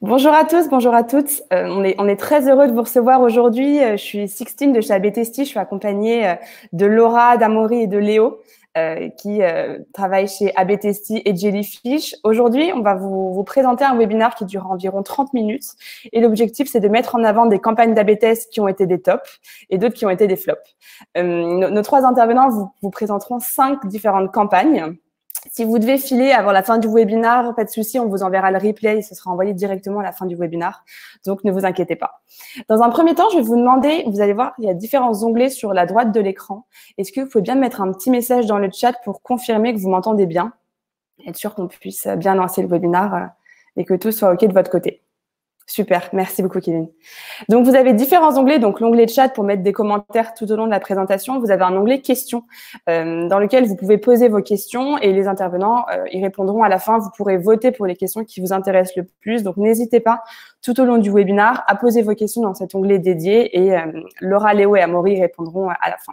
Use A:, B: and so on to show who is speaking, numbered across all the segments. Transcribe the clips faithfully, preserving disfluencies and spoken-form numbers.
A: Bonjour à tous, bonjour à toutes. Euh, on est, on est très heureux de vous recevoir aujourd'hui. Euh, je suis Sixtine de chez A B Testy. Je suis accompagnée euh, de Laura, d'Amaury et de Léo euh, qui euh, travaillent chez A B Testy et Jellyfish. Aujourd'hui, on va vous, vous présenter un webinaire qui dure environ trente minutes. Et l'objectif, c'est de mettre en avant des campagnes d'A B Test qui ont été des tops et d'autres qui ont été des flops. Euh, nos, nos trois intervenants vous, vous présenteront cinq différentes campagnes. Si vous devez filer avant la fin du webinaire, pas de souci, on vous enverra le replay et ce sera envoyé directement à la fin du webinaire. Donc, ne vous inquiétez pas. Dans un premier temps, je vais vous demander, vous allez voir, il y a différents onglets sur la droite de l'écran. Est-ce que vous pouvez bien mettre un petit message dans le chat pour confirmer que vous m'entendez bien? Être sûr qu'on puisse bien lancer le webinaire et que tout soit OK de votre côté. Super, merci beaucoup Kevin. Donc vous avez différents onglets, donc l'onglet chat pour mettre des commentaires tout au long de la présentation. Vous avez un onglet questions euh, dans lequel vous pouvez poser vos questions et les intervenants euh, y répondront à la fin. Vous pourrez voter pour les questions qui vous intéressent le plus. Donc n'hésitez pas tout au long du webinaire à poser vos questions dans cet onglet dédié et euh, Laura, Léo et Amaury répondront à la fin.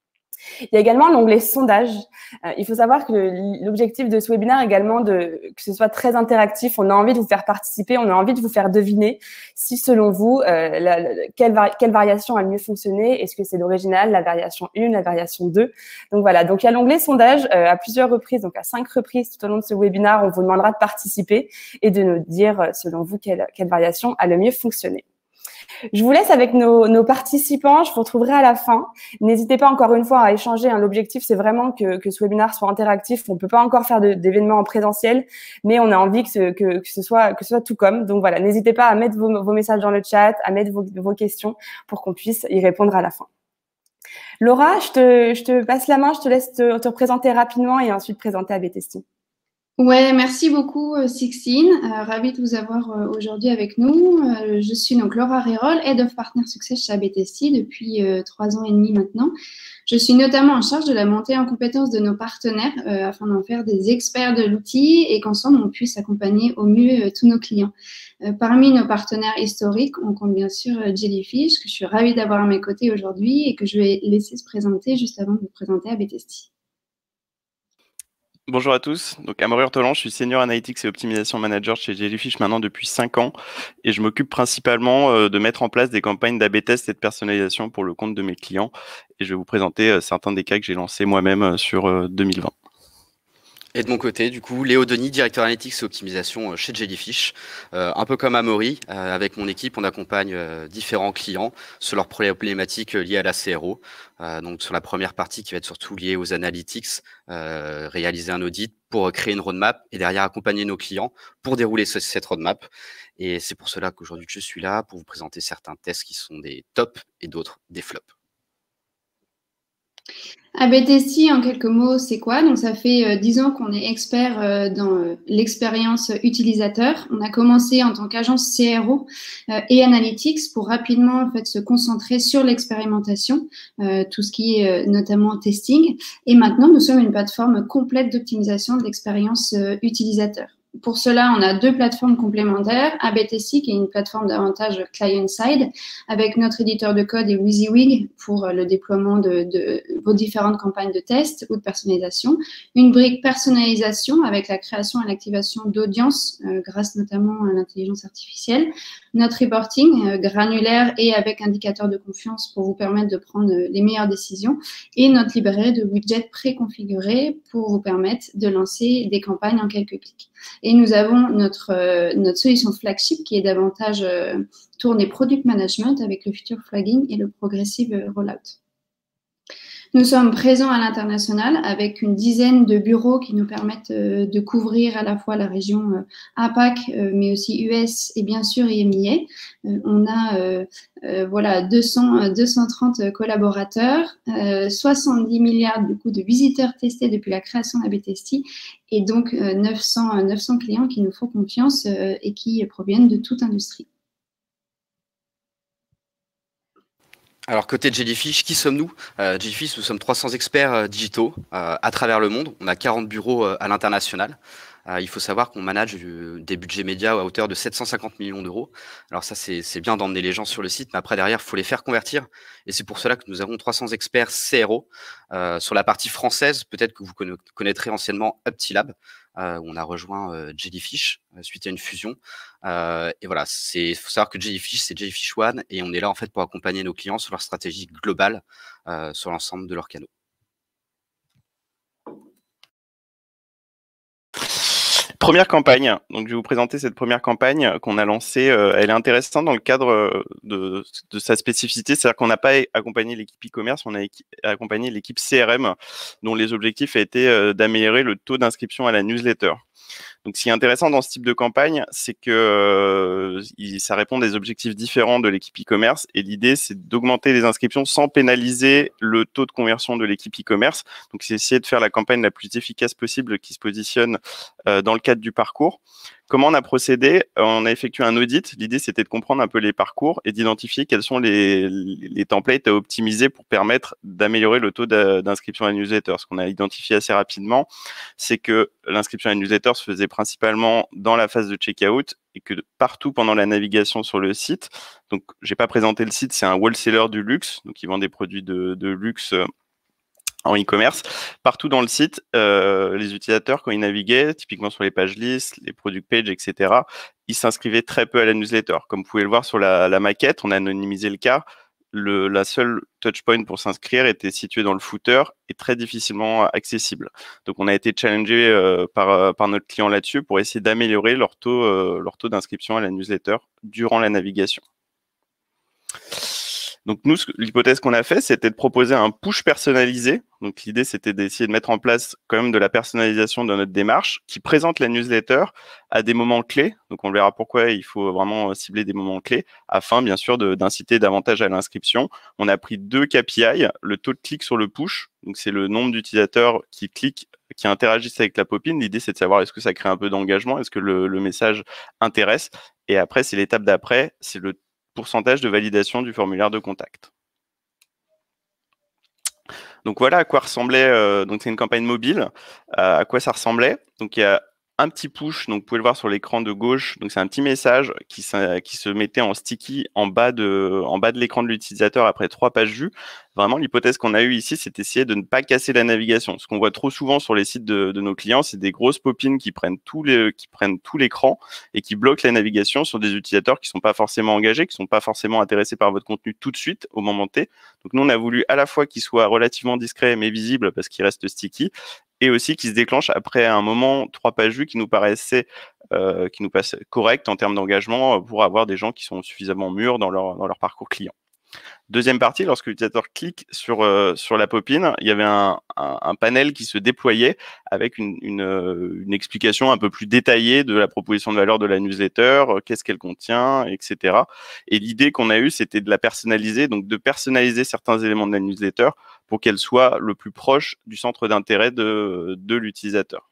A: Il y a également l'onglet sondage. Euh, il faut savoir que l'objectif de ce webinaire est également de, que ce soit très interactif. On a envie de vous faire participer, on a envie de vous faire deviner si, selon vous, euh, la, la, quelle, vari quelle variation a le mieux fonctionné. Est-ce que c'est l'original, la variation un, la variation deux? Donc voilà, donc il y a l'onglet sondage euh, à plusieurs reprises, donc à cinq reprises tout au long de ce webinaire. On vous demandera de participer et de nous dire, selon vous, quelle, quelle variation a le mieux fonctionné. Je vous laisse avec nos, nos participants. Je vous retrouverai à la fin. N'hésitez pas encore une fois à échanger. Hein. L'objectif, c'est vraiment que, que ce webinaire soit interactif. On ne peut pas encore faire d'événements en présentiel, mais on a envie que ce, que, que ce, soit, que ce soit tout comme. Donc voilà, n'hésitez pas à mettre vos, vos messages dans le chat, à mettre vos, vos questions pour qu'on puisse y répondre à la fin. Laura, je te, je te passe la main. Je te laisse te, te représenter rapidement et ensuite présenter A B Testy.
B: Ouais, merci beaucoup Sixtine. Euh, ravie de vous avoir euh, aujourd'hui avec nous. Euh, je suis donc Laura Rérol, Head of Partner Success chez A B Testy depuis euh, trois ans et demi maintenant. Je suis notamment en charge de la montée en compétences de nos partenaires euh, afin d'en faire des experts de l'outil et qu'ensemble on puisse accompagner au mieux euh, tous nos clients. Euh, parmi nos partenaires historiques, on compte bien sûr euh, Jellyfish, que je suis ravie d'avoir à mes côtés aujourd'hui et que je vais laisser se présenter juste avant de vous présenter A B Testy.
C: Bonjour à tous, donc Amaury Ortolan, je suis Senior Analytics et Optimisation Manager chez Jellyfish maintenant depuis cinq ans et je m'occupe principalement euh, de mettre en place des campagnes d'A B test et de personnalisation pour le compte de mes clients et je vais vous présenter euh, certains des cas que j'ai lancés moi-même euh, sur euh, deux mille vingt.
D: Et de mon côté, du coup, Léo Denis, directeur analytics et optimisation chez Jellyfish. Euh, un peu comme Amaury, euh, avec mon équipe, on accompagne euh, différents clients sur leurs problématiques liées à la C R O. Euh, donc sur la première partie qui va être surtout liée aux analytics, euh, réaliser un audit pour créer une roadmap et derrière accompagner nos clients pour dérouler ce, cette roadmap. Et c'est pour cela qu'aujourd'hui je suis là pour vous présenter certains tests qui sont des tops et d'autres des flops.
B: A B Testy, en quelques mots, c'est quoi? Donc, ça fait euh, dix ans qu'on est expert euh, dans euh, l'expérience utilisateur. On a commencé en tant qu'agence C R O euh, et analytics pour rapidement en fait se concentrer sur l'expérimentation, euh, tout ce qui est euh, notamment testing. Et maintenant, nous sommes une plateforme complète d'optimisation de l'expérience euh, utilisateur. Pour cela, on a deux plateformes complémentaires. A B Testy, qui est une plateforme davantage client-side, avec notre éditeur de code et WYSIWYG pour le déploiement de, de vos différentes campagnes de test ou de personnalisation. Une brique personnalisation avec la création et l'activation d'audience, euh, grâce notamment à l'intelligence artificielle. Notre reporting euh, granulaire et avec indicateur de confiance pour vous permettre de prendre les meilleures décisions. Et notre librairie de widgets préconfigurés pour vous permettre de lancer des campagnes en quelques clics. Et nous avons notre, euh, notre solution flagship qui est davantage euh, tournée product management avec le future flagging et le progressive euh, rollout. Nous sommes présents à l'international avec une dizaine de bureaux qui nous permettent euh, de couvrir à la fois la région euh, A PAC, euh, mais aussi U S et bien sûr I M I A. Euh, on a euh, euh, voilà, deux cents, deux cent trente collaborateurs, euh, soixante-dix milliards du coup, de visiteurs testés depuis la création d'A B Testy et donc euh, neuf cents, neuf cents clients qui nous font confiance euh, et qui proviennent de toute industrie.
D: Alors, côté Jellyfish, qui sommes-nous? euh, Jellyfish, nous sommes trois cents experts euh, digitaux euh, à travers le monde. On a quarante bureaux euh, à l'international. Euh, il faut savoir qu'on manage euh, des budgets médias à hauteur de sept cent cinquante millions d'euros. Alors ça, c'est bien d'emmener les gens sur le site, mais après, derrière, il faut les faire convertir. Et c'est pour cela que nous avons trois cents experts C R O. Euh, sur la partie française, peut-être que vous connaîtrez anciennement Uptilab. euh, où on a rejoint euh, Jellyfish euh, suite à une fusion. Euh, et voilà, c'est faut savoir que Jellyfish, c'est Jellyfish One, et on est là en fait pour accompagner nos clients sur leur stratégie globale euh, sur l'ensemble de leurs canaux.
C: Première campagne, donc je vais vous présenter cette première campagne qu'on a lancée. Euh, elle est intéressante dans le cadre de, de sa spécificité, c'est-à-dire qu'on n'a pas accompagné l'équipe e-commerce, on a accompagné l'équipe C R M, dont les objectifs étaient euh, d'améliorer le taux d'inscription à la newsletter. Donc, ce qui est intéressant dans ce type de campagne, c'est que euh, ça répond à des objectifs différents de l'équipe e-commerce. Et l'idée, c'est d'augmenter les inscriptions sans pénaliser le taux de conversion de l'équipe e-commerce. Donc, c'est essayer de faire la campagne la plus efficace possible qui se positionne euh, dans le cadre du parcours. Comment on a procédé? On a effectué un audit. L'idée, c'était de comprendre un peu les parcours et d'identifier quels sont les, les templates à optimiser pour permettre d'améliorer le taux d'inscription à la newsletter. Ce qu'on a identifié assez rapidement, c'est que l'inscription à la newsletter se faisait principalement dans la phase de checkout et que partout pendant la navigation sur le site. Donc, j'ai pas présenté le site, c'est un wholesaler du luxe, donc ils vendent des produits de, de luxe en e-commerce. Partout dans le site, euh, les utilisateurs, quand ils naviguaient, typiquement sur les pages listes, les product pages, et cetera, ils s'inscrivaient très peu à la newsletter. Comme vous pouvez le voir sur la, la maquette, on a anonymisé le cas. Le, la seule touchpoint pour s'inscrire était située dans le footer et très difficilement accessible. Donc, on a été challengé euh, par, par notre client là-dessus pour essayer d'améliorer leur taux, euh, leur taux d'inscription à la newsletter durant la navigation. Donc, nous, l'hypothèse qu'on a fait, c'était de proposer un push personnalisé. Donc, l'idée, c'était d'essayer de mettre en place quand même de la personnalisation de notre démarche qui présente la newsletter à des moments clés. Donc, on verra pourquoi il faut vraiment cibler des moments clés afin, bien sûr, d'inciter davantage à l'inscription. On a pris deux K P I, le taux de clic sur le push. Donc, c'est le nombre d'utilisateurs qui cliquent, qui interagissent avec la popine. L'idée, c'est de savoir est-ce que ça crée un peu d'engagement, est-ce que le, le message intéresse. Et après, c'est l'étape d'après, c'est le pourcentage de validation du formulaire de contact. Donc voilà à quoi ressemblait, euh, donc c'est une campagne mobile, euh, à quoi ça ressemblait. Donc il y a un petit push, donc vous pouvez le voir sur l'écran de gauche, donc c'est un petit message qui, qui se mettait en sticky en bas de, en bas de l'écran de l'utilisateur après trois pages vues. Vraiment, l'hypothèse qu'on a eue ici, c'est d'essayer de ne pas casser la navigation. Ce qu'on voit trop souvent sur les sites de, de nos clients, c'est des grosses popines qui prennent tout les, qui prennent tout l'écran et qui bloquent la navigation sur des utilisateurs qui sont pas forcément engagés, qui sont pas forcément intéressés par votre contenu tout de suite au moment T. Donc nous, on a voulu à la fois qu'il soit relativement discret mais visible parce qu'il reste sticky, et aussi qui se déclenche après un moment, trois pages vues qui nous paraissaient euh, qui nous passent correct en termes d'engagement pour avoir des gens qui sont suffisamment mûrs dans leur, dans leur parcours client. Deuxième partie, lorsque l'utilisateur clique sur, euh, sur la popine, il y avait un, un, un panel qui se déployait avec une, une, une explication un peu plus détaillée de la proposition de valeur de la newsletter, euh, qu'est-ce qu'elle contient, et cetera. Et l'idée qu'on a eue, c'était de la personnaliser, donc de personnaliser certains éléments de la newsletter pour qu'elle soit le plus proche du centre d'intérêt de, de l'utilisateur.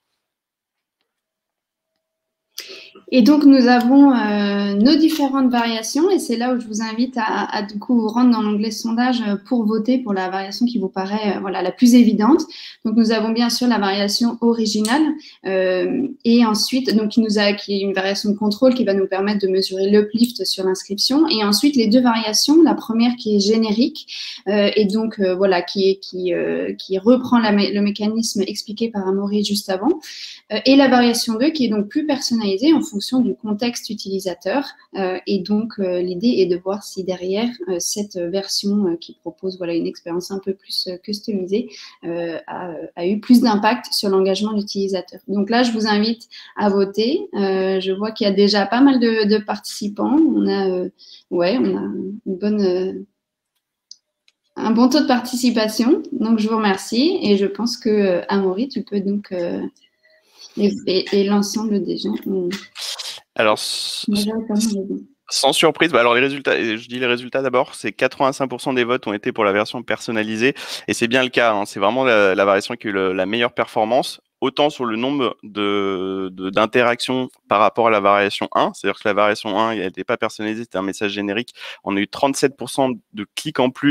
B: Et donc, nous avons euh, nos différentes variations et c'est là où je vous invite à, à du coup vous rendre dans l'onglet sondage pour voter pour la variation qui vous paraît euh, voilà, la plus évidente. Donc, nous avons bien sûr la variation originale euh, et ensuite, donc, qui nous a, qui est une variation de contrôle qui va nous permettre de mesurer l'uplift sur l'inscription et ensuite les deux variations, la première qui est générique euh, et donc euh, voilà, qui, est, qui, euh, qui reprend la, le mécanisme expliqué par Amaury juste avant euh, et la variation deux qui est donc plus personnalisée en fonction du contexte utilisateur euh, et donc euh, l'idée est de voir si derrière euh, cette version euh, qui propose voilà, une expérience un peu plus euh, customisée euh, a, a eu plus d'impact sur l'engagement de l'utilisateur. Donc là, je vous invite à voter. Euh, je vois qu'il y a déjà pas mal de, de participants. On a, euh, ouais, on a une bonne, euh, un bon taux de participation. Donc, je vous remercie et je pense que euh, Amaury, tu peux donc euh, et, et, et l'ensemble des gens ont...
C: Alors, sans surprise, bah alors les résultats, je dis les résultats d'abord, c'est quatre-vingt-cinq pour cent des votes ont été pour la version personnalisée et c'est bien le cas, hein, c'est vraiment la, la variation qui a eu le, la meilleure performance, autant sur le nombre de, de, d'interactions par rapport à la variation un, c'est-à-dire que la variation un, elle n'était pas personnalisée, c'était un message générique, on a eu trente-sept pour cent de clics en plus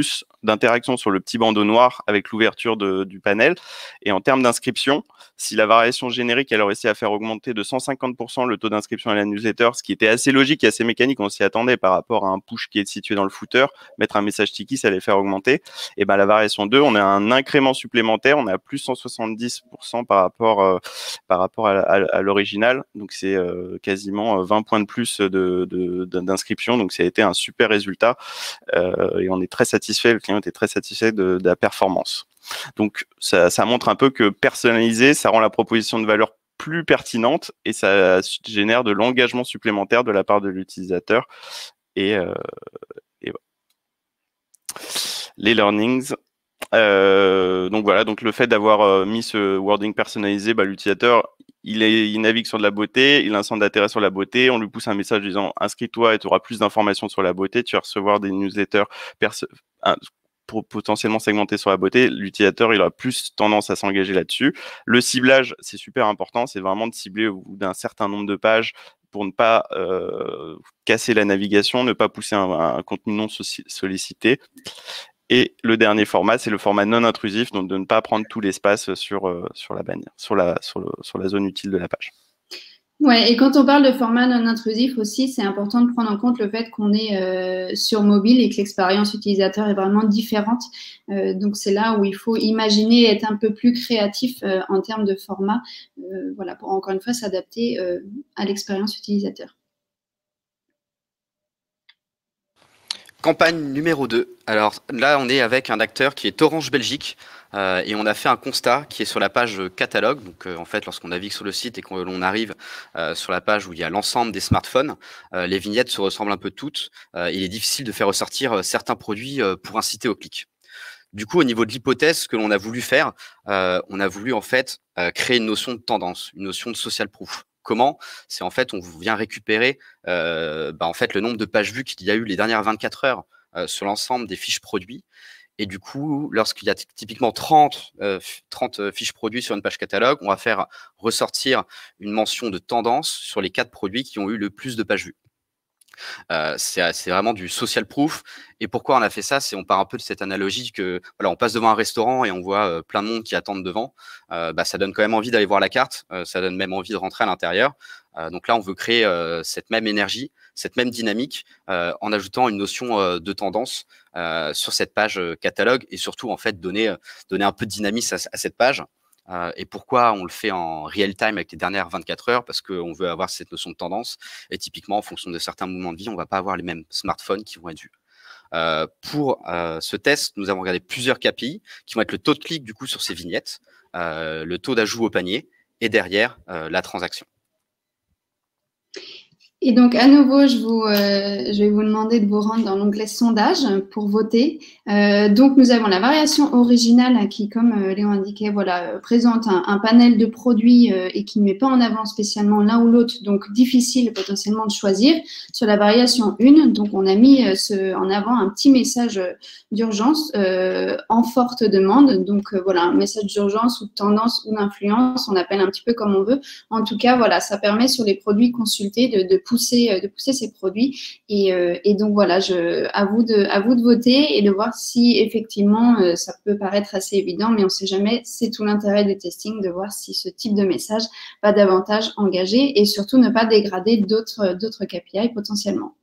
C: d'interaction sur le petit bandeau noir avec l'ouverture du panel. Et en termes d'inscription, si la variation générique, elle a réussi à faire augmenter de cent cinquante pour cent le taux d'inscription à la newsletter, ce qui était assez logique et assez mécanique, on s'y attendait par rapport à un push qui est situé dans le footer, mettre un message sticky, ça allait faire augmenter. Et ben la variation deux, on a un incrément supplémentaire, on a plus cent soixante-dix pour cent par rapport, euh, par rapport à, à, à l'original. Donc c'est euh, quasiment vingt points de plus de, de, d'inscription. Donc ça a été un super résultat euh, et on est très satisfait, le client était très satisfait de, de la performance. Donc ça, ça montre un peu que personnaliser, ça rend la proposition de valeur plus pertinente et ça génère de l'engagement supplémentaire de la part de l'utilisateur. Et, euh, et voilà. Les learnings. Euh, donc voilà, donc le fait d'avoir euh, mis ce wording personnalisé, bah, l'utilisateur, il, est, il navigue sur de la beauté, il a un centre d'intérêt sur la beauté, on lui pousse un message disant inscris-toi et tu auras plus d'informations sur la beauté, tu vas recevoir des newsletters perso- un, pour potentiellement segmenter sur la beauté, l'utilisateur il aura plus tendance à s'engager là-dessus. Le ciblage, c'est super important, c'est vraiment de cibler au bout d'un certain nombre de pages pour ne pas euh, casser la navigation, ne pas pousser un, un contenu non sollicité. Et le dernier format, c'est le format non intrusif, donc de ne pas prendre tout l'espace sur, euh, sur la bannière, sur la, sur, le, sur la zone utile de la page.
B: Ouais, et quand on parle de format non intrusif aussi, c'est important de prendre en compte le fait qu'on est euh, sur mobile et que l'expérience utilisateur est vraiment différente. Euh, donc, c'est là où il faut imaginer être un peu plus créatif euh, en termes de format, euh, voilà, pour encore une fois s'adapter euh, à l'expérience utilisateur.
D: Campagne numéro deux. Alors là, on est avec un acteur qui est Orange Belgique euh, et on a fait un constat qui est sur la page catalogue. Donc euh, en fait, lorsqu'on navigue sur le site et qu'on l'on arrive euh, sur la page où il y a l'ensemble des smartphones, euh, les vignettes se ressemblent un peu toutes. Euh, il est difficile de faire ressortir euh, certains produits euh, pour inciter au clic. Du coup, au niveau de l'hypothèse que l'on a voulu faire, euh, on a voulu en fait euh, créer une notion de tendance, une notion de social proof. Comment? C'est en fait, on vient récupérer euh, bah, en fait le nombre de pages vues qu'il y a eu les dernières vingt-quatre heures euh, sur l'ensemble des fiches produits. Et du coup, lorsqu'il y a typiquement trente, euh, trente fiches produits sur une page catalogue, on va faire ressortir une mention de tendance sur les quatre produits qui ont eu le plus de pages vues. Euh, c'est vraiment du social proof. Et pourquoi on a fait ça? C'est on part un peu de cette analogie que voilà, on passe devant un restaurant et on voit euh, plein de monde qui attendent devant. Euh, bah, ça donne quand même envie d'aller voir la carte. Euh, ça donne même envie de rentrer à l'intérieur. Euh, donc là, on veut créer euh, cette même énergie, cette même dynamique, euh, en ajoutant une notion euh, de tendance euh, sur cette page euh, catalogue et surtout en fait donner euh, donner un peu de dynamisme à, à cette page. Euh, et pourquoi on le fait en real time avec les dernières vingt-quatre heures? Parce qu'on veut avoir cette notion de tendance. Et typiquement, en fonction de certains mouvements de vie, on ne va pas avoir les mêmes smartphones qui vont être vus. Euh, pour euh, ce test, nous avons regardé plusieurs K P I qui vont être le taux de clic du coup sur ces vignettes, euh, le taux d'ajout au panier et derrière euh, la transaction.
B: Et donc, à nouveau, je, vous, euh, je vais vous demander de vous rendre dans l'onglet sondage pour voter. Euh, donc, nous avons la variation originale qui, comme euh, Léon indiquait, voilà, euh, présente un, un panel de produits euh, et qui ne met pas en avant spécialement l'un ou l'autre, donc difficile potentiellement de choisir. Sur la variation un, donc on a mis euh, ce, en avant un petit message d'urgence euh, en forte demande. Donc, euh, voilà, un message d'urgence ou de tendance ou d'influence, on appelle un petit peu comme on veut. En tout cas, voilà, ça permet sur les produits consultés de, de Pousser, de pousser ces produits. Et, euh, et donc, voilà, je, à, vous de, à vous de voter et de voir si effectivement euh, ça peut paraître assez évident, mais on ne sait jamais. C'est tout l'intérêt du testing, de voir si ce type de message va davantage engager et surtout ne pas dégrader d'autres d'autres K P I potentiellement.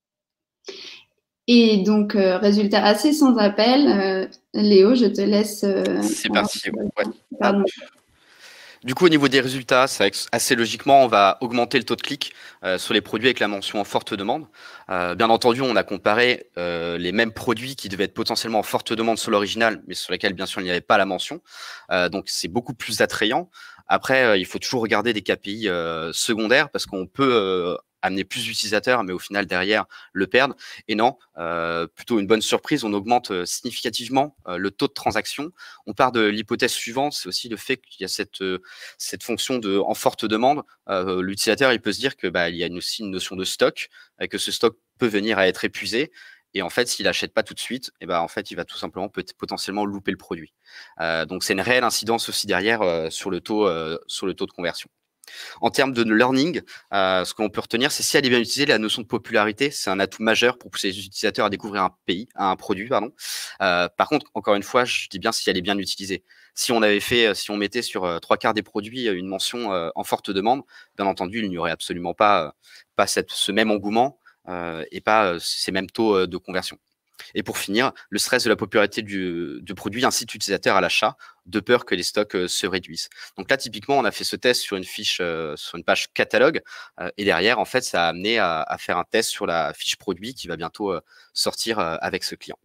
B: Et donc, euh, résultat assez sans appel. Euh, Léo, je te laisse. Euh,
D: C'est parti. Ouais.
B: Pardon.
D: Du coup, au niveau des résultats, assez logiquement, on va augmenter le taux de clic euh, sur les produits avec la mention en forte demande. Euh, bien entendu, on a comparé euh, les mêmes produits qui devaient être potentiellement en forte demande sur l'original, mais sur lesquels, bien sûr, il n'y avait pas la mention. Euh, donc, c'est beaucoup plus attrayant. Après, euh, il faut toujours regarder des K P I euh, secondaires parce qu'on peut euh, amener plus d'utilisateurs, mais au final, derrière, le perdre. Et non, euh, plutôt une bonne surprise, on augmente euh, significativement euh, le taux de transaction. On part de l'hypothèse suivante, c'est aussi le fait qu'il y a cette, euh, cette fonction de en forte demande. Euh, l'utilisateur, il peut se dire que bah, il y a une, aussi une notion de stock, et que ce stock peut venir à être épuisé. Et en fait, s'il n'achète pas tout de suite, et ben en fait, il va tout simplement peut potentiellement louper le produit. Euh, donc, c'est une réelle incidence aussi derrière euh, sur le taux, euh, sur le taux de conversion. En termes de learning, euh, ce qu'on peut retenir, c'est si elle est bien utilisée, la notion de popularité, c'est un atout majeur pour pousser les utilisateurs à découvrir un pays, un produit, pardon. Euh, par contre, encore une fois, je dis bien si elle est bien utilisée. Si on avait fait, si on mettait sur euh, trois quarts des produits une mention euh, en forte demande, bien entendu, il n'y aurait absolument pas, euh, pas cette, ce même engouement euh, et pas euh, ces mêmes taux euh, de conversion. Et pour finir, le stress de la popularité du, du produit incite l'utilisateur à l'achat, de peur que les stocks euh, se réduisent. Donc là, typiquement, on a fait ce test sur une fiche, euh, sur une page catalogue, euh, et derrière, en fait, ça a amené à, à faire un test sur la fiche produit qui va bientôt euh, sortir euh, avec ce client.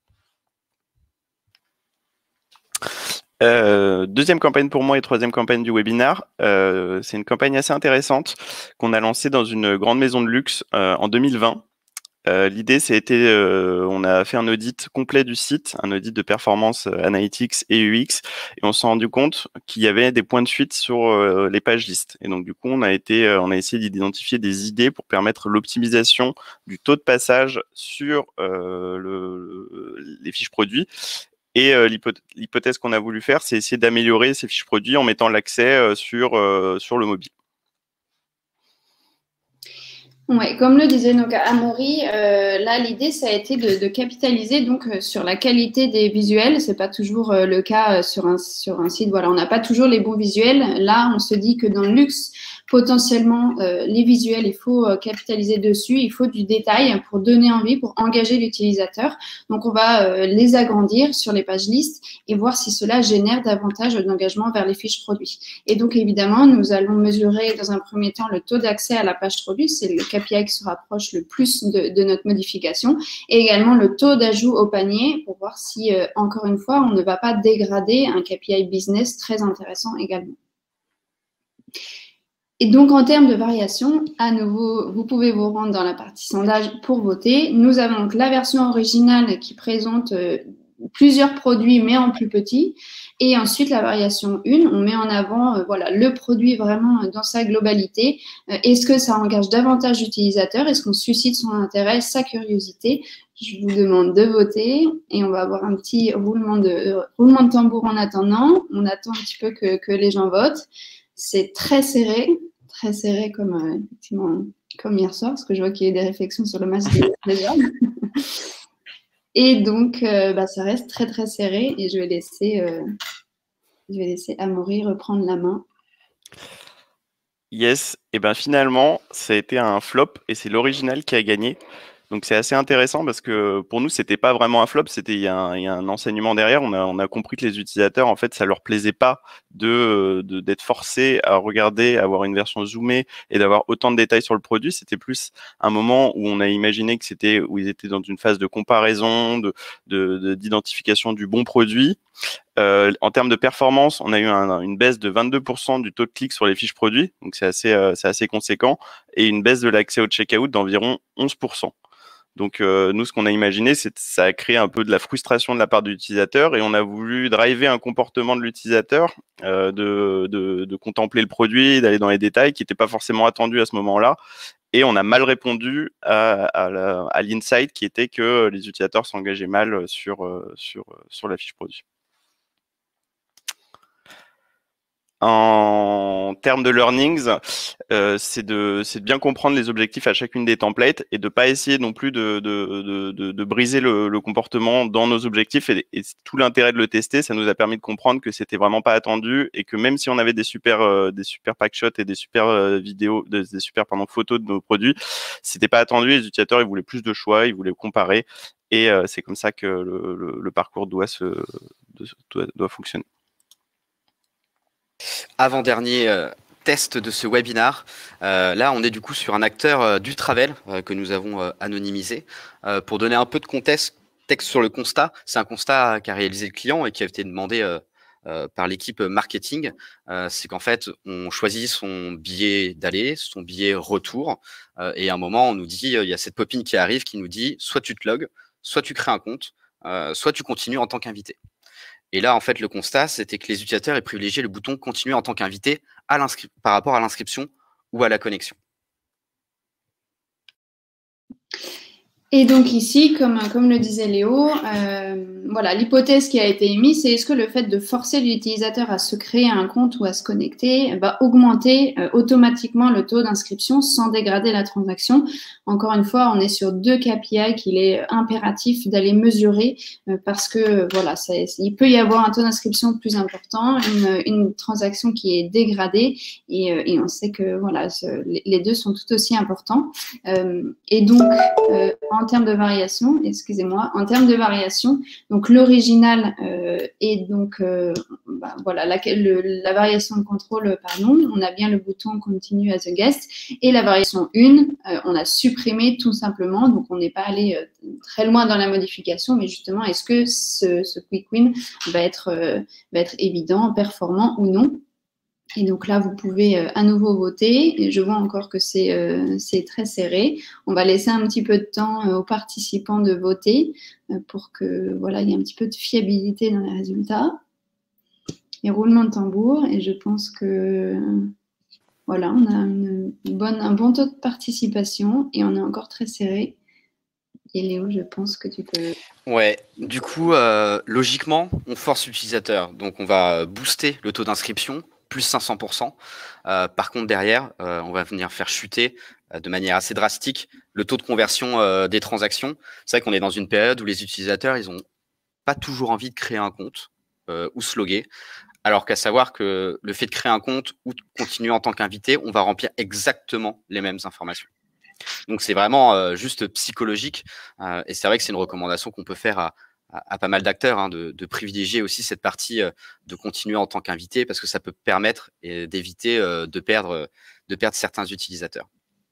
C: Euh, deuxième campagne pour moi et troisième campagne du webinaire. Euh, c'est une campagne assez intéressante qu'on a lancée dans une grande maison de luxe euh, en deux mille vingt. Euh, L'idée, c'était, euh, on a fait un audit complet du site, un audit de performance euh, Analytics et U X, et on s'est rendu compte qu'il y avait des points de fuite sur euh, les pages listes. Et donc, du coup, on a été, euh, on a essayé d'identifier des idées pour permettre l'optimisation du taux de passage sur euh, le, les fiches produits. Et euh, l'hypothèse qu'on a voulu faire, c'est essayer d'améliorer ces fiches produits en mettant l'accès euh, sur, euh, sur le mobile.
B: Ouais, comme le disait donc Amaury, euh, là l'idée ça a été de, de capitaliser donc euh, sur la qualité des visuels. C'est pas toujours euh, le cas euh, sur un sur un site. Voilà, on n'a pas toujours les bons visuels. Là, on se dit que dans le luxe, potentiellement euh, les visuels, il faut euh, capitaliser dessus. Il faut du détail pour donner envie, pour engager l'utilisateur. Donc on va euh, les agrandir sur les pages listes et voir si cela génère davantage d'engagement vers les fiches produits. Et donc évidemment, nous allons mesurer dans un premier temps le taux d'accès à la page produit. C'est le K P I qui se rapproche le plus de, de notre modification, et également le taux d'ajout au panier pour voir si, euh, encore une fois, on ne va pas dégrader un K P I business très intéressant également. Et donc, en termes de variation, à nouveau, vous pouvez vous rendre dans la partie sondage pour voter. Nous avons donc la version originale qui présente euh, plusieurs produits, mais en plus petit. Et ensuite, la variation un, on met en avant euh, voilà, le produit vraiment dans sa globalité. Euh, Est-ce que ça engage davantage d'utilisateurs? Est-ce qu'on suscite son intérêt, sa curiosité? Je vous demande de voter et on va avoir un petit roulement de, euh, roulement de tambour en attendant. On attend un petit peu que, que les gens votent. C'est très serré, très serré comme, euh, effectivement, comme hier soir, parce que je vois qu'il y a des réflexions sur le match des hommes. Et donc, euh, bah, ça reste très, très serré et je vais laisser, euh, je vais laisser Amaury reprendre la main.
C: Yes, et ben finalement, ça a été un flop et c'est l'original qui a gagné. Donc c'est assez intéressant parce que pour nous, c'était pas vraiment un flop, c'était il y, a un, il y a un enseignement derrière. On a, on a compris que les utilisateurs, en fait, ça leur plaisait pas de, de d'être forcés à regarder, à avoir une version zoomée et d'avoir autant de détails sur le produit. C'était plus un moment où on a imaginé que c'était où ils étaient dans une phase de comparaison, de, de, de d'identification du bon produit. Euh, en termes de performance, on a eu un, une baisse de vingt-deux pour cent du taux de clic sur les fiches produits, donc c'est assez, euh, c'est assez conséquent, et une baisse de l'accès au checkout d'environ onze pour cent. Donc euh, nous, ce qu'on a imaginé, c'est que ça a créé un peu de la frustration de la part de l'utilisateur et on a voulu driver un comportement de l'utilisateur, euh, de, de, de contempler le produit, d'aller dans les détails, qui n'était pas forcément attendu à ce moment-là. Et on a mal répondu à, à, la, à l'insight qui était que les utilisateurs s'engageaient mal sur, sur, sur la fiche produit. En termes de learnings, euh, c'est de, c'est de bien comprendre les objectifs à chacune des templates et de pas essayer non plus de, de, de, de, de briser le, le comportement dans nos objectifs. Et, et tout l'intérêt de le tester, ça nous a permis de comprendre que c'était vraiment pas attendu et que même si on avait des super, euh, des super packshots et des super euh, vidéos, des, des super pardon, photos de nos produits, c'était pas attendu. Les utilisateurs, ils voulaient plus de choix, ils voulaient comparer. Et euh, c'est comme ça que le, le, le parcours doit, se, doit, doit fonctionner.
D: Avant-dernier euh, test de ce webinar. Euh, là, on est du coup sur un acteur euh, du travel euh, que nous avons euh, anonymisé. Euh, pour donner un peu de contexte texte sur le constat, c'est un constat qu'a réalisé le client et qui a été demandé euh, euh, par l'équipe marketing. Euh, c'est qu'en fait, on choisit son billet d'aller, son billet retour. Euh, et à un moment, on nous dit, il y a cette popine qui arrive qui nous dit, soit tu te logs, soit tu crées un compte, euh, soit tu continues en tant qu'invité. Et là, en fait, le constat, c'était que les utilisateurs aient privilégié le bouton « Continuer en tant qu'invité » par rapport à l'inscription ou à la connexion.
B: Et donc ici, comme, comme le disait Léo, euh, voilà, l'hypothèse qui a été émise, c'est est-ce que le fait de forcer l'utilisateur à se créer un compte ou à se connecter va augmenter euh, automatiquement le taux d'inscription sans dégrader la transaction. Encore une fois, on est sur deux K P I qu'il est impératif d'aller mesurer euh, parce que voilà, ça, il peut y avoir un taux d'inscription plus important, une, une transaction qui est dégradée et, euh, et on sait que voilà, ce, les deux sont tout aussi importants. Euh, et donc, euh, en termes de variation, excusez-moi, en termes de variation, donc l'original euh, est donc, euh, bah, voilà, la, le, la variation de contrôle, pardon, on a bien le bouton Continue as a guest, et la variation un, euh, on a supprimé tout simplement, donc on n'est pas allé euh, très loin dans la modification, mais justement, est-ce que ce, ce quick win va être, euh, va être évident, performant ou non? Et donc là, vous pouvez euh, à nouveau voter. Et je vois encore que c'est euh, très serré. On va laisser un petit peu de temps euh, aux participants de voter euh, pour que voilà, il y ait un petit peu de fiabilité dans les résultats. Et roulement de tambour. Et je pense que voilà, on a une bonne, un bon taux de participation et on est encore très serré. Et Léo, je pense que tu peux.
D: Ouais, du coup, euh, logiquement, on force l'utilisateur. Donc, on va booster le taux d'inscription, plus cinq cents pour cent. Euh, par contre, derrière, euh, on va venir faire chuter euh, de manière assez drastique le taux de conversion euh, des transactions. C'est vrai qu'on est dans une période où les utilisateurs, ils n'ont pas toujours envie de créer un compte euh, ou se loguer. Alors qu'à savoir que le fait de créer un compte ou de continuer en tant qu'invité, on va remplir exactement les mêmes informations. Donc, c'est vraiment euh, juste psychologique. Euh, et c'est vrai que c'est une recommandation qu'on peut faire à, à, à pas mal d'acteurs, hein, de, de privilégier aussi cette partie euh, de continuer en tant qu'invité parce que ça peut permettre d'éviter euh, de, perdre, de perdre certains utilisateurs.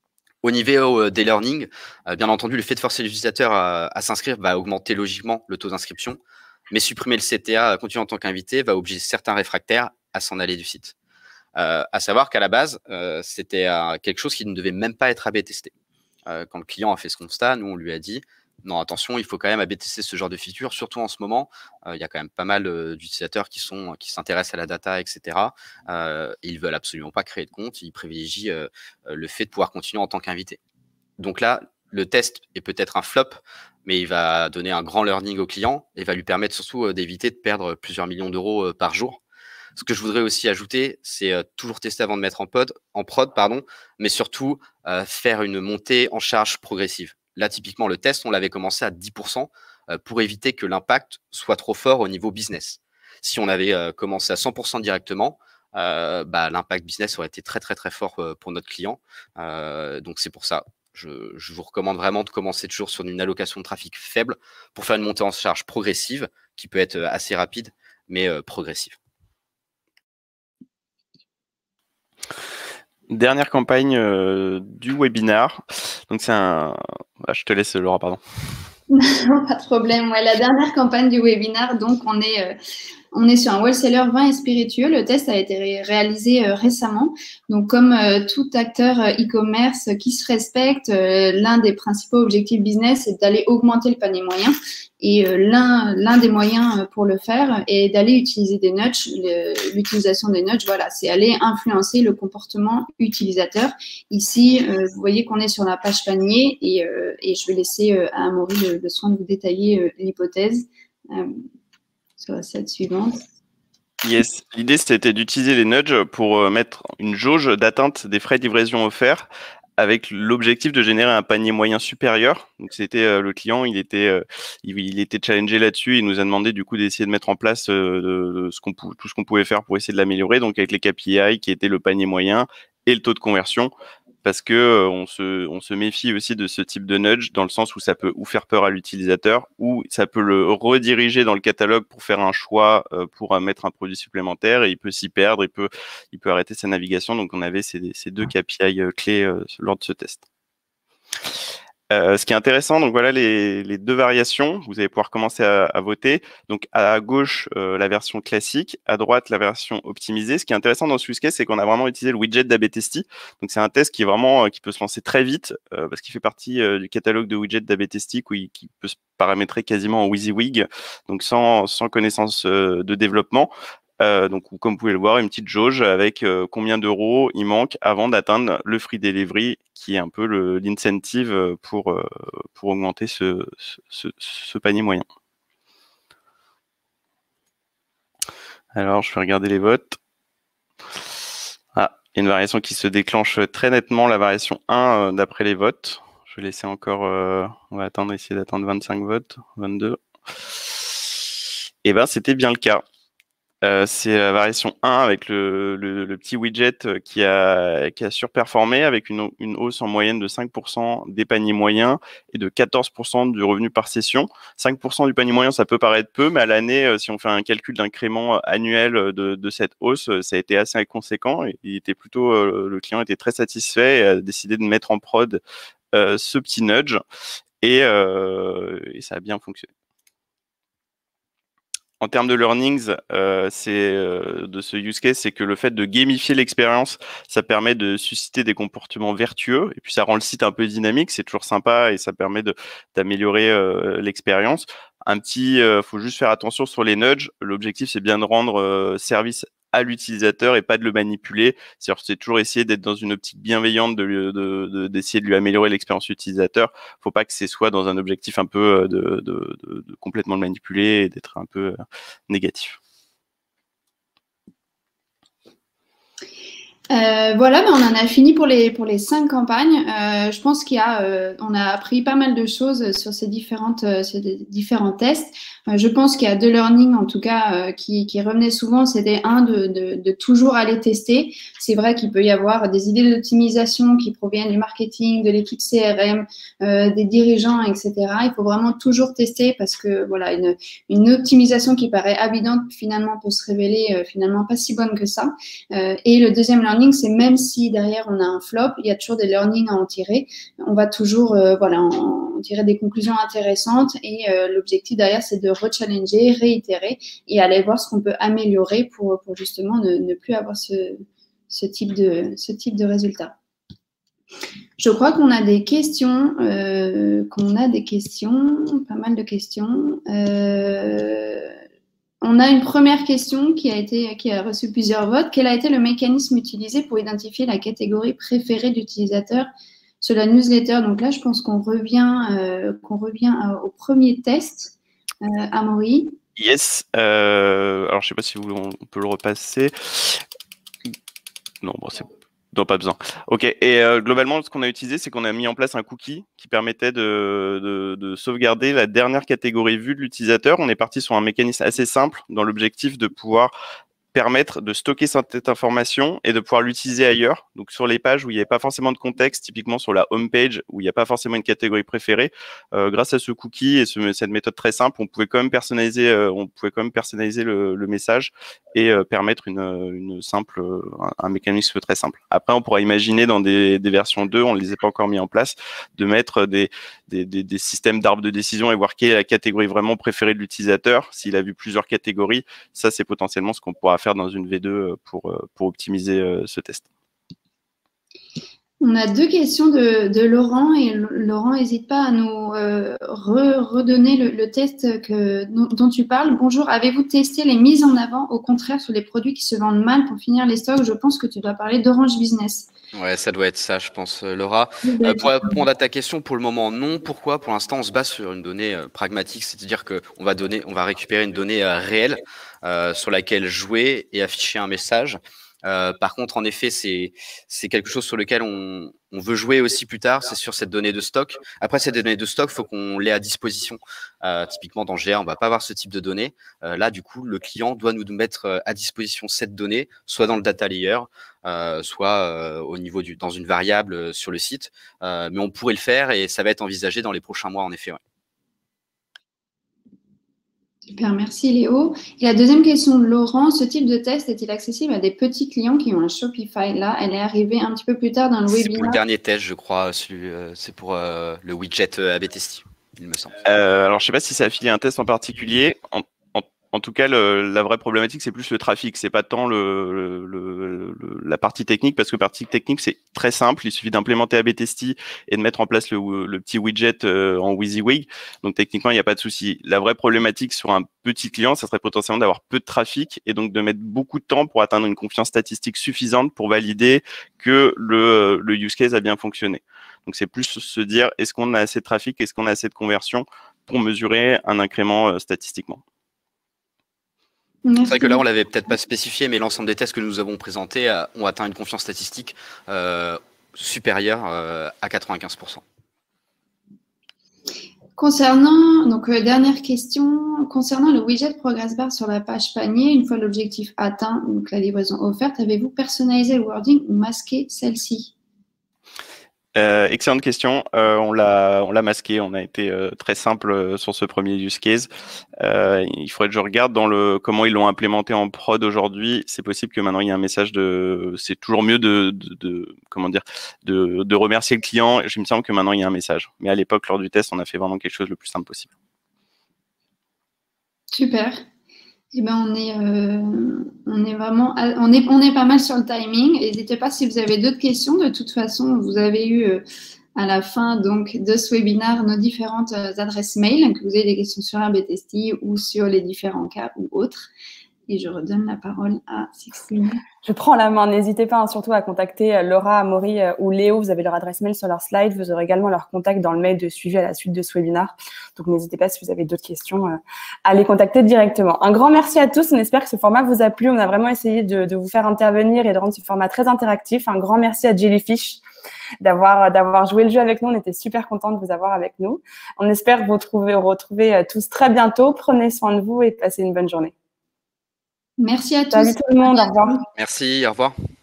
D: Au niveau euh, des learnings, euh, bien entendu, le fait de forcer l'utilisateur à, à s'inscrire va augmenter logiquement le taux d'inscription. Mais supprimer le C T A, continuer en tant qu'invité, va obliger certains réfractaires à s'en aller du site. Euh, à savoir qu'à la base, euh, c'était euh, quelque chose qui ne devait même pas être A B testé. Euh, quand le client a fait ce constat, nous, on lui a dit non, attention, il faut quand même A B tester ce genre de feature, surtout en ce moment. Euh, il y a quand même pas mal euh, d'utilisateurs qui sont qui s'intéressent à la data, et cetera. Euh, et ils veulent absolument pas créer de compte. Ils privilégient euh, le fait de pouvoir continuer en tant qu'invité. Donc là, le test est peut-être un flop, mais il va donner un grand learning au client et va lui permettre surtout euh, d'éviter de perdre plusieurs millions d'euros euh, par jour. Ce que je voudrais aussi ajouter, c'est euh, toujours tester avant de mettre en, pod, en prod, pardon, mais surtout euh, faire une montée en charge progressive. Là, typiquement, le test, on l'avait commencé à dix pour cent euh, pour éviter que l'impact soit trop fort au niveau business. Si on avait euh, commencé à cent pour cent directement, euh, bah, l'impact business aurait été très, très, très fort euh, pour notre client. Euh, donc, c'est pour ça. Je, je vous recommande vraiment de commencer toujours sur une allocation de trafic faible pour faire une montée en charge progressive qui peut être assez rapide, mais euh, progressive.
C: Dernière campagne euh, du webinar. Donc c'est un. Ah, je te laisse, Laura, pardon.
B: Non, pas de problème. Ouais, la dernière campagne du webinar, donc on est, euh, on est sur un wholesaler vin et spiritueux. Le test a été ré réalisé euh, récemment. Donc, comme euh, tout acteur euh, e-commerce qui se respecte, euh, l'un des principaux objectifs business, c'est d'aller augmenter le panier moyen. Et euh, l'un l'un des moyens pour le faire est d'aller utiliser des nudges. L'utilisation des nudges, voilà, c'est aller influencer le comportement utilisateur. Ici, euh, vous voyez qu'on est sur la page panier et, euh, et je vais laisser euh, à Amaury le, le soin de vous détailler euh, l'hypothèse euh, sur la slide suivante.
C: Yes, l'idée c'était d'utiliser les nudges pour euh, mettre une jauge d'atteinte des frais de livraison offerts avec l'objectif de générer un panier moyen supérieur. Donc c'était euh, le client, il était, euh, il, il était challengé là-dessus. Il nous a demandé du coup d'essayer de mettre en place euh, de, de ce qu'on tout ce qu'on pouvait faire pour essayer de l'améliorer. Donc avec les K P I qui étaient le panier moyen et le taux de conversion, parce que euh, on se, on se méfie aussi de ce type de nudge dans le sens où ça peut ou faire peur à l'utilisateur ou ça peut le rediriger dans le catalogue pour faire un choix euh, pour mettre un produit supplémentaire et il peut s'y perdre, il peut, il peut arrêter sa navigation. Donc on avait ces, ces deux K P I euh, clés euh, lors de ce test. Euh, ce qui est intéressant, donc voilà les, les deux variations. Vous allez pouvoir commencer à, à voter. Donc à gauche, euh, la version classique, à droite, la version optimisée. Ce qui est intéressant dans ce use case, c'est qu'on a vraiment utilisé le widget d'A B Testy. Donc c'est un test qui est vraiment euh, qui peut se lancer très vite euh, parce qu'il fait partie euh, du catalogue de widgets d'A B Testy qui, qui peut se paramétrer quasiment en WYSIWYG, donc sans, sans connaissance euh, de développement. Euh, donc, comme vous pouvez le voir, une petite jauge avec euh, combien d'euros il manque avant d'atteindre le free delivery, qui est un peu l'incentive pour, euh, pour augmenter ce, ce, ce panier moyen. Alors, je vais regarder les votes. Ah, il y a une variation qui se déclenche très nettement, la variation un euh, d'après les votes. Je vais laisser encore, euh, on va attendre, essayer d'attendre vingt-cinq votes, vingt-deux. Et ben, c'était bien le cas. Euh, c'est la variation un avec le, le, le petit widget qui a, qui a surperformé avec une, une hausse en moyenne de cinq pour cent des paniers moyens et de quatorze pour cent du revenu par session. cinq pour cent du panier moyen, ça peut paraître peu, mais à l'année, si on fait un calcul d'incrément annuel de, de cette hausse, ça a été assez conséquent. Il était plutôt, le client était très satisfait et a décidé de mettre en prod euh, ce petit nudge et, euh, et ça a bien fonctionné. En termes de learnings, euh, c'est euh, de ce use case, c'est que le fait de gamifier l'expérience, ça permet de susciter des comportements vertueux et puis ça rend le site un peu dynamique. C'est toujours sympa et ça permet de d'améliorer euh, l'expérience. Un petit, euh, faut juste faire attention sur les nudges. L'objectif, c'est bien de rendre euh, service à l'utilisateur et pas de le manipuler. C'est-à-dire, c'est toujours essayer d'être dans une optique bienveillante, de, de, de, d'essayer de lui améliorer l'expérience utilisateur. Faut pas que ce soit dans un objectif un peu de, de, de, de complètement le manipuler et d'être un peu négatif.
B: Euh, voilà, ben on en a fini pour les pour les cinq campagnes. Euh, je pense qu'il y a, euh, on a appris pas mal de choses sur ces différentes euh, ces différents tests. Euh, je pense qu'il y a deux learnings en tout cas euh, qui qui revenaient souvent. C'était un de, de de toujours aller tester. C'est vrai qu'il peut y avoir des idées d'optimisation qui proviennent du marketing, de l'équipe C R M, euh, des dirigeants, et cetera. Il faut vraiment toujours tester parce que voilà une une optimisation qui paraît évidente finalement peut se révéler euh, finalement pas si bonne que ça. Euh, et le deuxième learning, c'est même si derrière on a un flop, il y a toujours des learnings à en tirer. On va toujours euh, voilà, en, en tirer des conclusions intéressantes et euh, l'objectif derrière, c'est de rechallenger, réitérer et aller voir ce qu'on peut améliorer pour, pour justement ne, ne plus avoir ce, ce, type de, ce type de résultat. Je crois qu'on a des questions, euh, qu'on a des questions, pas mal de questions. Euh, On a une première question qui a, été, qui a reçu plusieurs votes. Quel a été le mécanisme utilisé pour identifier la catégorie préférée d'utilisateurs sur la newsletter? Donc là, je pense qu'on revient, euh, qu'on revient au premier test. Euh, Amaury.
C: Yes. Euh, alors, je ne sais pas si vous, on peut le repasser. Non, bon, c'est... Non, pas besoin. Ok. Et euh, globalement, ce qu'on a utilisé, c'est qu'on a mis en place un cookie qui permettait de, de, de sauvegarder la dernière catégorie vue de l'utilisateur. On est parti sur un mécanisme assez simple dans l'objectif de pouvoir permettre de stocker cette information et de pouvoir l'utiliser ailleurs. Donc, sur les pages où il n'y avait pas forcément de contexte, typiquement sur la home page où il n'y a pas forcément une catégorie préférée, euh, grâce à ce cookie et ce, cette méthode très simple, on pouvait quand même personnaliser, euh, on pouvait quand même personnaliser le, le message et euh, permettre une, une simple, un, un mécanisme très simple. Après, on pourra imaginer dans des, des versions deux, on ne les a pas encore mis en place, de mettre des, des, des, des systèmes d'arbres de décision et voir quelle est la catégorie vraiment préférée de l'utilisateur. S'il a vu plusieurs catégories, ça, c'est potentiellement ce qu'on pourra faire dans une V deux pour, pour optimiser ce test.
B: On a deux questions de, de Laurent et Laurent, n'hésite pas à nous euh, re, redonner le, le test que, dont, dont tu parles. Bonjour, avez-vous testé les mises en avant, au contraire, sur les produits qui se vendent mal pour finir les stocks? Je pense que tu dois parler d'Orange Business.
D: Ouais, ça doit être ça, je pense, Laura. Euh, pour répondre à ta question, pour le moment, non. Pourquoi? Pour l'instant, on se base sur une donnée euh, pragmatique, c'est-à-dire qu'on va donner, on va récupérer une donnée euh, réelle euh, sur laquelle jouer et afficher un message. Euh, par contre, en effet, c'est c'est quelque chose sur lequel on, on veut jouer aussi plus tard, c'est sur cette donnée de stock. Après, cette donnée de stock, il faut qu'on l'ait à disposition. Euh, typiquement, dans G R, on ne va pas avoir ce type de données. Euh, là, du coup, le client doit nous mettre à disposition cette donnée, soit dans le data layer, euh, soit euh, au niveau du, dans une variable sur le site. Euh, mais on pourrait le faire et ça va être envisagé dans les prochains mois, en effet. Ouais.
B: Super, merci Léo. Et la deuxième question de Laurent, ce type de test est-il accessible à des petits clients qui ont un Shopify? Là, elle est arrivée un petit peu plus tard dans le webinaire.
D: C'est pour le dernier test, je crois. C'est pour euh, le widget A B Testy, il me semble.
C: Euh, alors, je ne sais pas si c'est affilié à un test en particulier. En, en En tout cas, le, la vraie problématique, c'est plus le trafic. C'est pas tant le, le, le, la partie technique, parce que la partie technique, c'est très simple. Il suffit d'implémenter A B Testy et de mettre en place le, le petit widget euh, en WYSIWYG. Donc, techniquement, il n'y a pas de souci. La vraie problématique sur un petit client, ça serait potentiellement d'avoir peu de trafic et donc de mettre beaucoup de temps pour atteindre une confiance statistique suffisante pour valider que le, le use case a bien fonctionné. Donc, c'est plus se dire, est-ce qu'on a assez de trafic, est-ce qu'on a assez de conversion pour mesurer un incrément euh, statistiquement.
D: C'est vrai que là, on l'avait peut-être pas spécifié, mais l'ensemble des tests que nous avons présentés euh, ont atteint une confiance statistique euh, supérieure euh, à quatre-vingt-quinze pour cent.
B: Concernant, donc euh, dernière question, concernant le widget Progress Bar sur la page panier, une fois l'objectif atteint, donc la livraison offerte, avez-vous personnalisé le wording ou masqué celle-ci?
C: Euh, excellente question. Euh, on l'a, on l'a masqué. On a été euh, très simple euh, sur ce premier use case. Euh, il faudrait que je regarde dans le comment ils l'ont implémenté en prod aujourd'hui. C'est possible que maintenant il y ait un message de. C'est toujours mieux de, de, de comment dire, de, de remercier le client. Je me semble que maintenant il y a un message. Mais à l'époque, lors du test, on a fait vraiment quelque chose le plus simple possible.
B: Super. Eh ben, on est, euh, on est vraiment, on est, on est pas mal sur le timing. N'hésitez pas si vous avez d'autres questions. De toute façon, vous avez eu euh, à la fin donc de ce webinaire nos différentes euh, adresses mail, que vous ayez des questions sur A B Testy ou sur les différents cas ou autres. Et je redonne la parole à Sixtine.
A: Je prends la main. N'hésitez pas hein, surtout à contacter Laura, Amaury euh, ou Léo. Vous avez leur adresse mail sur leur slide. Vous aurez également leur contact dans le mail de suivi à la suite de ce webinaire. Donc, n'hésitez pas si vous avez d'autres questions euh, à les contacter directement. Un grand merci à tous. On espère que ce format vous a plu. On a vraiment essayé de, de vous faire intervenir et de rendre ce format très interactif. Un grand merci à Jellyfish d'avoir d'avoir joué le jeu avec nous. On était super contents de vous avoir avec nous. On espère vous retrouver, vous retrouver euh, tous très bientôt. Prenez soin de vous et passez une bonne journée.
B: Merci à tous.
A: Salut tout le monde, au revoir.
D: Merci, au revoir.